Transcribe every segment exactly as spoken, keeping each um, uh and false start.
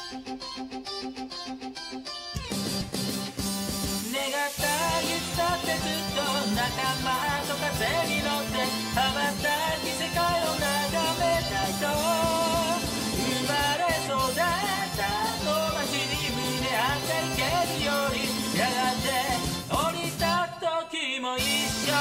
ったいつだってずっと仲間と風に乗って羽ばたき世界を眺めたいと生まれ育ったの街に胸張っていけるようにやがて降りた時も一緒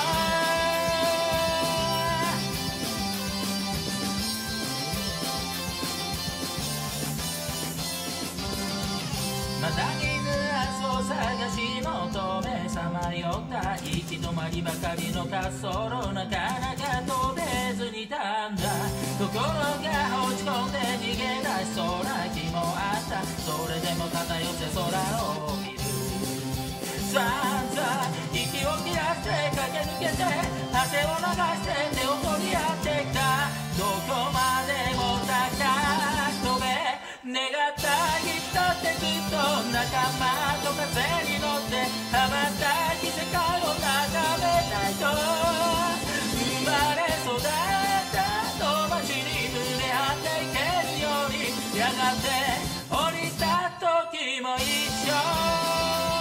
またぎぬ明日を探し求めさまよった行き止まりばかりの滑走路なかなか飛べずにたんだ心が落ち込んで逃げ出しそうな気もあったそれでも偏って空を見るさんざん息を切らして駆け抜けて汗を流して手を取り合ってきたどこまでも高く飛べ願ったいつだってずっと仲間と風に乗って羽ばたき世界を眺めたいと生まれ育ったの街に胸張っていけるようにやがて降りた時も一緒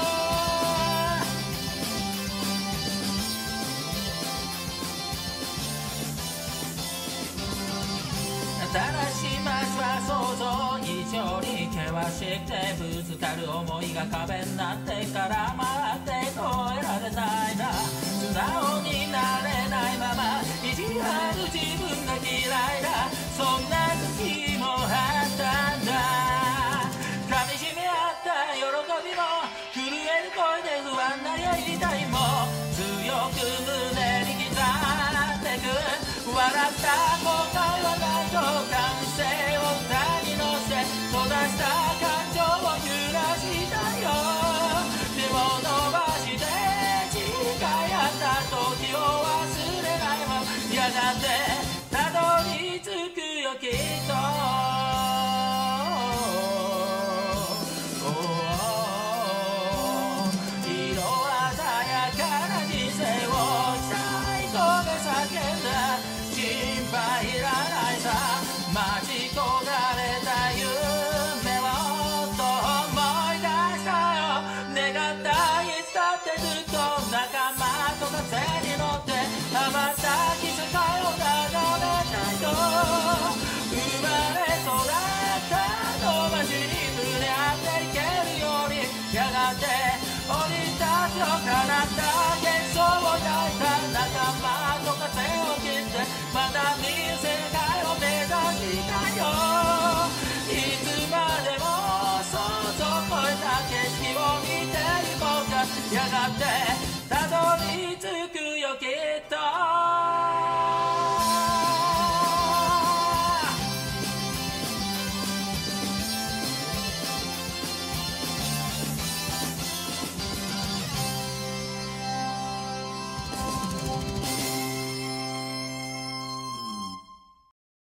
新しい街は想像以上に険しくてぶつかる思いが壁になって絡まって越えられないな素直になれないまま意地張る自分が嫌いだそんな時もあったんだ噛みしめ合った喜びも震える声で不安なやりたいも強く胸に刻んでく笑った後悔はないと感性を歌に乗せ閉ざした感情を揺らしたよ手を伸ばして誓い合った時を忘れないままやがてたどり着くよきっと待ち焦がれた夢をと思い出したよ願ったいつだってずっと仲間と風に乗って羽ばたき世界を眺めたいと生まれ育ったの街に胸張っていけるようにやがて降り立つよ叶った幻想を抱いた仲間と風を切ってまた見る世界を目指したよいつまでも想像を超えた景色を見ていこうかやがてたどり着くよきっと